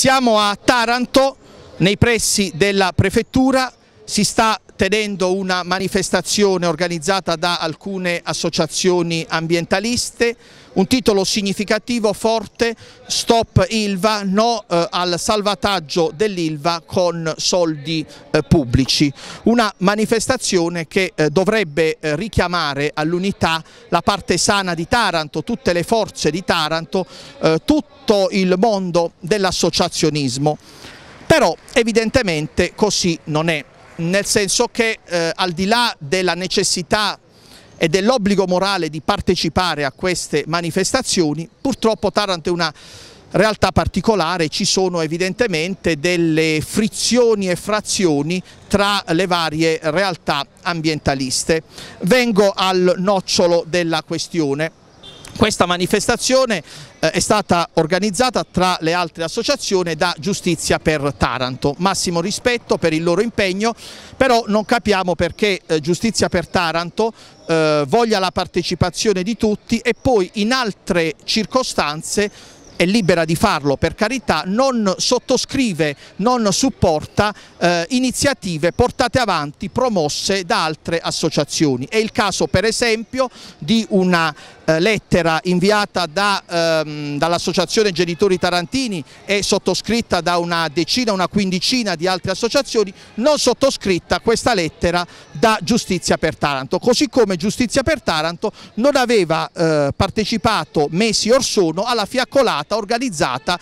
Siamo a Taranto, nei pressi della prefettura. Si sta tenendo una manifestazione organizzata da alcune associazioni ambientaliste, un titolo significativo, forte: Stop Ilva, no al salvataggio dell'Ilva con soldi pubblici. Una manifestazione che dovrebbe richiamare all'unità la parte sana di Taranto, tutte le forze di Taranto, tutto il mondo dell'associazionismo. Però evidentemente così non è. Nel senso che al di là della necessità e dell'obbligo morale di partecipare a queste manifestazioni, purtroppo Taranto è una realtà particolare, ci sono evidentemente delle frizioni e frazioni tra le varie realtà ambientaliste. Vengo al nocciolo della questione. Questa manifestazione è stata organizzata tra le altre associazioni da Giustizia per Taranto. Massimo rispetto per il loro impegno, però non capiamo perché Giustizia per Taranto voglia la partecipazione di tutti e poi in altre circostanze, è libera di farlo per carità, non sottoscrive, non supporta iniziative portate avanti, promosse da altre associazioni. È il caso per esempio di una lettera inviata dall'associazione Genitori Tarantini e sottoscritta da una decina, una quindicina di altre associazioni, non sottoscritta questa lettera da Giustizia per Taranto, così come Giustizia per Taranto non aveva partecipato mesi or sono alla fiaccolata organizzata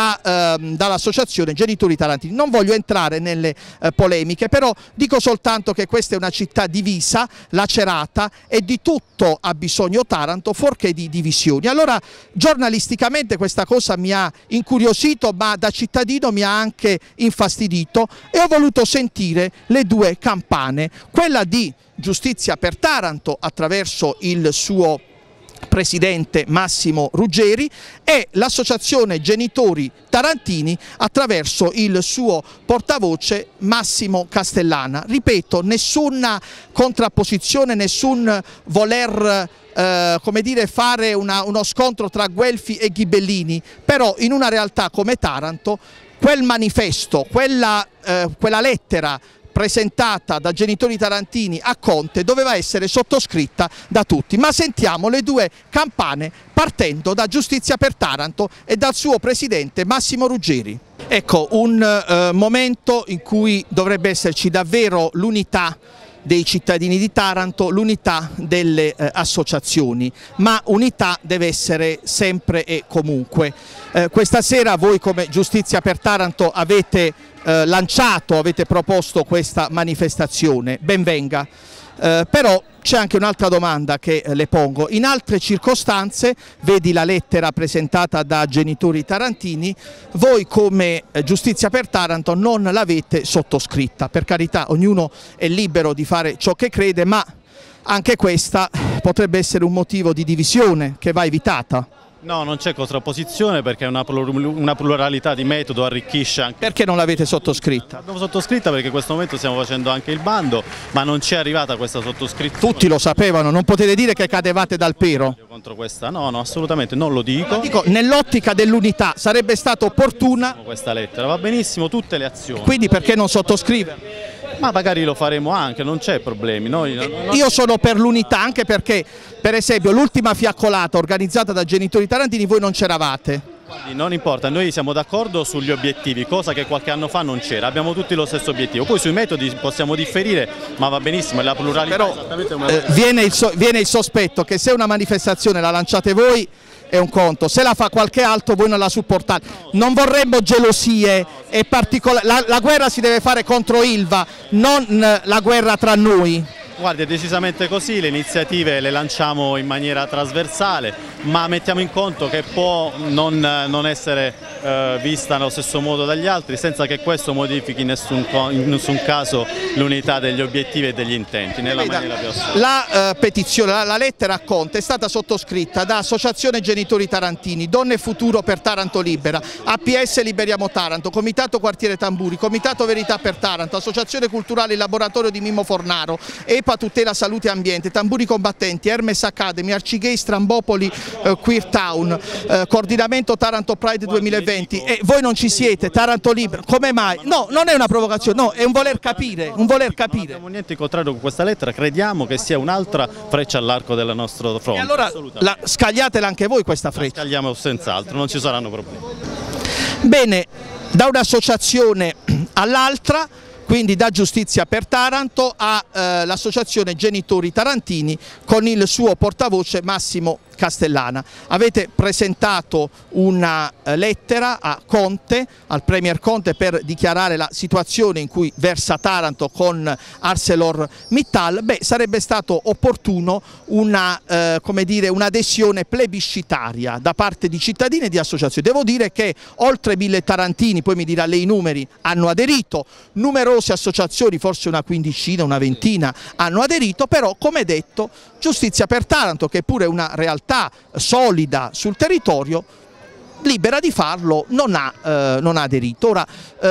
dall'associazione Genitori Tarantini. Non voglio entrare nelle polemiche, però dico soltanto che questa è una città divisa, lacerata, e di tutto ha bisogno Taranto, fuorché di divisioni. Allora giornalisticamente questa cosa mi ha incuriosito, ma da cittadino mi ha anche infastidito, e ho voluto sentire le due campane, quella di Giustizia per Taranto attraverso il suo presidente Massimo Ruggeri e l'associazione Genitori Tarantini attraverso il suo portavoce Massimo Castellana. Ripeto, nessuna contrapposizione, nessun voler come dire, fare uno scontro tra guelfi e ghibellini, però in una realtà come Taranto quel manifesto, quella lettera presentata da Genitori Tarantini a Conte doveva essere sottoscritta da tutti. Ma sentiamo le due campane partendo da Giustizia per Taranto e dal suo presidente Massimo Ruggeri. Ecco, un momento in cui dovrebbe esserci davvero l'unità dei cittadini di Taranto, l'unità delle associazioni, ma unità deve essere sempre e comunque. Questa sera voi come Giustizia per Taranto avete avete proposto questa manifestazione, ben venga, però c'è anche un'altra domanda che le pongo. In altre circostanze, vedi la lettera presentata da Genitori Tarantini, voi come Giustizia per Taranto non l'avete sottoscritta. Per carità, ognuno è libero di fare ciò che crede, ma anche questa potrebbe essere un motivo di divisione che va evitata. No, non c'è contrapposizione perché una pluralità di metodo arricchisce anche. Perché non l'avete sottoscritta? L'abbiamo sottoscritta perché in questo momento stiamo facendo anche il bando, ma non ci è arrivata questa sottoscrizione. Tutti lo sapevano, non potete dire che cadevate dal pero. Contro questa? No, no, assolutamente non lo dico. Dico, nell'ottica dell'unità sarebbe stato opportuna questa lettera, va benissimo tutte le azioni. Quindi perché non sottoscrivere? Ma magari lo faremo anche, non c'è problemi. Io sono per l'unità, anche perché per esempio l'ultima fiaccolata organizzata da Genitori Tarantini voi non c'eravate. Non importa, noi siamo d'accordo sugli obiettivi, cosa che qualche anno fa non c'era, abbiamo tutti lo stesso obiettivo, poi sui metodi possiamo differire, ma va benissimo, è la pluralità. Però esattamente come viene il sospetto che se una manifestazione la lanciate voi è un conto, se la fa qualche altro voi non la supportate. Non vorremmo gelosie e particolari. La guerra si deve fare contro Ilva, non la guerra tra noi. Guardi, è decisamente così, le iniziative le lanciamo in maniera trasversale, ma mettiamo in conto che può non essere vista nello stesso modo dagli altri, senza che questo modifichi in nessun caso l'unità degli obiettivi e degli intenti, nella maniera più assoluta. La petizione, la lettera a Conte è stata sottoscritta da Associazione Genitori Tarantini, Donne e Futuro per Taranto Libera, APS Liberiamo Taranto, Comitato Quartiere Tamburi, Comitato Verità per Taranto, Associazione Culturale Il Laboratorio di Mimmo Fornaro, ARPA Tutela Salute e Ambiente, Tamburi Combattenti, Hermes Academy, Arcigay, Strambopoli, Queer Town, Coordinamento Taranto Pride 2020, e voi non ci siete, Taranto Libera, come mai? No, non è una provocazione, no, è un voler capire, un voler capire. Non abbiamo niente in contrario con questa lettera, crediamo che sia un'altra freccia all'arco del nostro fronte. E allora scagliatela anche voi questa freccia. La scagliamo senz'altro, non ci saranno problemi. Bene, da un'associazione all'altra, quindi da Giustizia per Taranto all'associazione Genitori Tarantini con il suo portavoce Massimo Castellana. Avete presentato una lettera a Conte, al Premier Conte, per dichiarare la situazione in cui versa Taranto con ArcelorMittal. Beh, sarebbe stato opportuno un'adesione plebiscitaria da parte di cittadini e di associazioni. Devo dire che oltre 1000 tarantini, poi mi dirà lei i numeri, hanno aderito, numerose associazioni, forse una quindicina, una ventina, hanno aderito, però come detto Giustizia per Taranto, che pure è una realtà solida sul territorio, libera di farlo, non ha aderito. Ora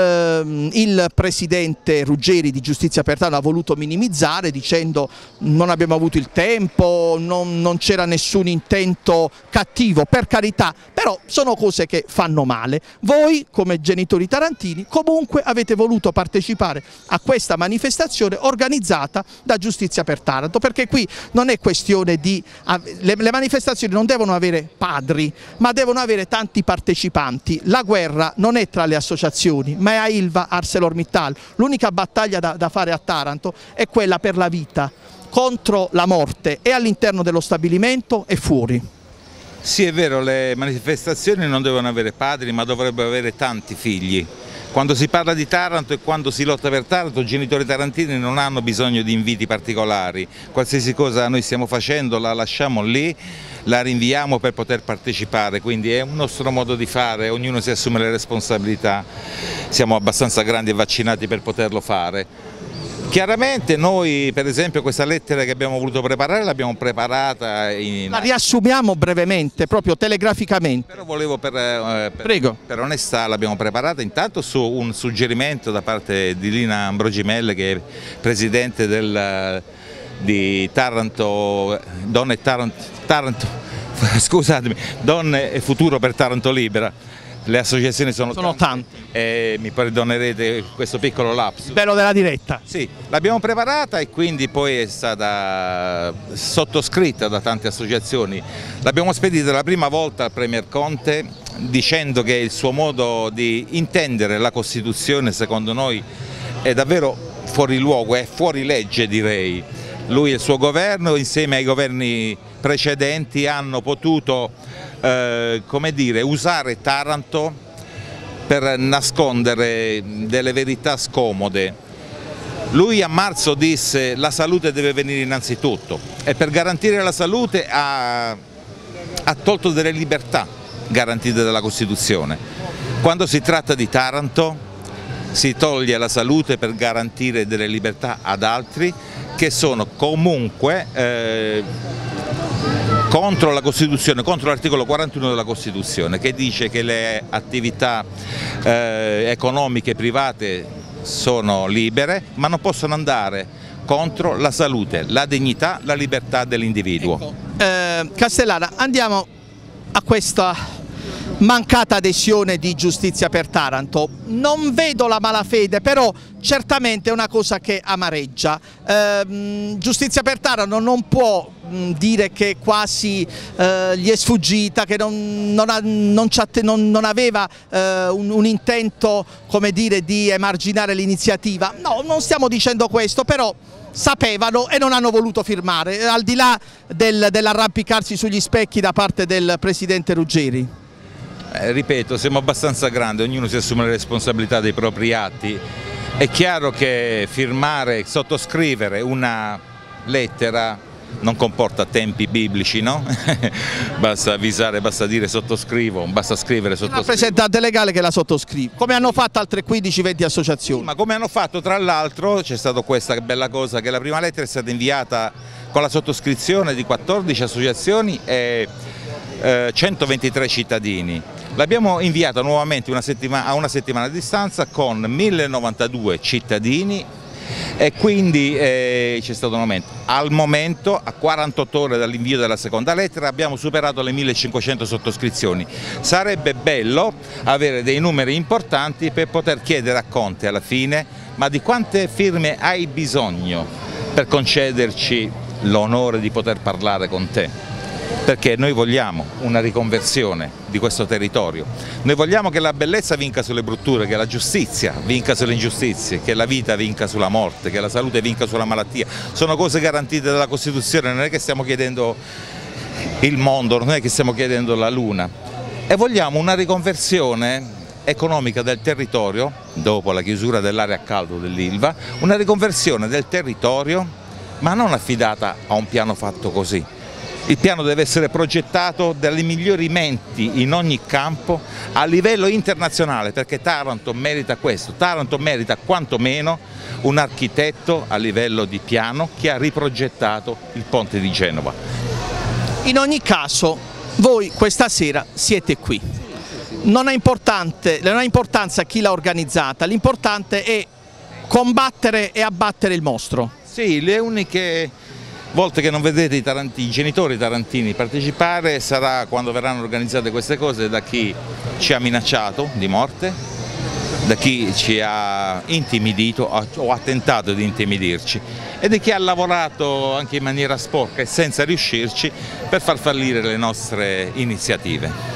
il presidente Ruggeri di Giustizia per Taranto ha voluto minimizzare dicendo non abbiamo avuto il tempo, non c'era nessun intento cattivo, per carità, però sono cose che fanno male. Voi come genitori tarantini comunque avete voluto partecipare a questa manifestazione organizzata da Giustizia per Taranto, perché qui non è questione di... le manifestazioni non devono avere padri, ma devono avere tanti partecipanti. La guerra non è tra le associazioni, ma è a Ilva, ArcelorMittal. L'unica battaglia da fare a Taranto è quella per la vita, contro la morte, e all'interno dello stabilimento e fuori. Sì, è vero, le manifestazioni non devono avere padri, ma dovrebbero avere tanti figli. Quando si parla di Taranto e quando si lotta per Taranto, i genitori tarantini non hanno bisogno di inviti particolari. Qualsiasi cosa noi stiamo facendo la lasciamo lì, la rinviamo per poter partecipare, quindi è un nostro modo di fare, ognuno si assume le responsabilità, siamo abbastanza grandi e vaccinati per poterlo fare. Chiaramente noi, per esempio, questa lettera che abbiamo voluto preparare l'abbiamo preparata La riassumiamo brevemente, proprio telegraficamente. Però volevo per onestà l'abbiamo preparata intanto su un suggerimento da parte di Lina Ambrogimelle, che è presidente di Taranto, Donne e Futuro per Taranto Libera. Le associazioni sono tante e mi perdonerete questo piccolo lapsus. Bello della diretta. Sì, l'abbiamo preparata e quindi poi è stata sottoscritta da tante associazioni. L'abbiamo spedita la prima volta al Premier Conte dicendo che il suo modo di intendere la Costituzione secondo noi è davvero fuori luogo, è fuori legge, direi. Lui e il suo governo insieme ai governi precedenti hanno potuto come dire, usare Taranto per nascondere delle verità scomode. Lui a marzo disse la salute deve venire innanzitutto e per garantire la salute ha tolto delle libertà garantite dalla Costituzione. Quando si tratta di Taranto si toglie la salute per garantire delle libertà ad altri che sono comunque contro la Costituzione, contro l'articolo 41 della Costituzione, che dice che le attività economiche private sono libere ma non possono andare contro la salute, la dignità, la libertà dell'individuo. Ecco, Castellana, andiamo a questa mancata adesione di Giustizia per Taranto. Non vedo la malafede, però certamente è una cosa che amareggia. Giustizia per Taranto non può dire che quasi gli è sfuggita, che non aveva un intento, come dire, di emarginare l'iniziativa. No, non stiamo dicendo questo, però sapevano e non hanno voluto firmare, al di là dell'arrampicarsi sugli specchi da parte del presidente Ruggeri. Ripeto, siamo abbastanza grandi, ognuno si assume le responsabilità dei propri atti. È chiaro che firmare, sottoscrivere una lettera non comporta tempi biblici, no? Basta avvisare, basta dire sottoscrivo, basta scrivere sottoscrivo. Un rappresentante legale che la sottoscrive, come hanno fatto altre 15-20 associazioni. Sì, ma come hanno fatto, tra l'altro c'è stata questa bella cosa, che la prima lettera è stata inviata con la sottoscrizione di 14 associazioni e 123 cittadini. L'abbiamo inviata nuovamente a una settimana di distanza con 1092 cittadini e quindi c'è stato un aumento. Al momento, a 48 ore dall'invio della seconda lettera, abbiamo superato le 1500 sottoscrizioni. Sarebbe bello avere dei numeri importanti per poter chiedere a Conte alla fine: ma di quante firme hai bisogno per concederci l'onore di poter parlare con te? Perché noi vogliamo una riconversione di questo territorio, noi vogliamo che la bellezza vinca sulle brutture, che la giustizia vinca sulle ingiustizie, che la vita vinca sulla morte, che la salute vinca sulla malattia. Sono cose garantite dalla Costituzione, non è che stiamo chiedendo il mondo, non è che stiamo chiedendo la luna. E vogliamo una riconversione economica del territorio, dopo la chiusura dell'area a caldo dell'Ilva, una riconversione del territorio, ma non affidata a un piano fatto così. Il piano deve essere progettato dalle migliori menti in ogni campo a livello internazionale, perché Taranto merita questo. Taranto merita quantomeno un architetto a livello di piano che ha riprogettato il ponte di Genova. In ogni caso voi questa sera siete qui. Non ha importanza chi l'ha organizzata, l'importante è combattere e abbattere il mostro. Sì, le uniche volte che non vedete i genitori tarantini partecipare sarà quando verranno organizzate queste cose da chi ci ha minacciato di morte, da chi ci ha intimidito o ha tentato di intimidirci e di chi ha lavorato anche in maniera sporca e senza riuscirci per far fallire le nostre iniziative.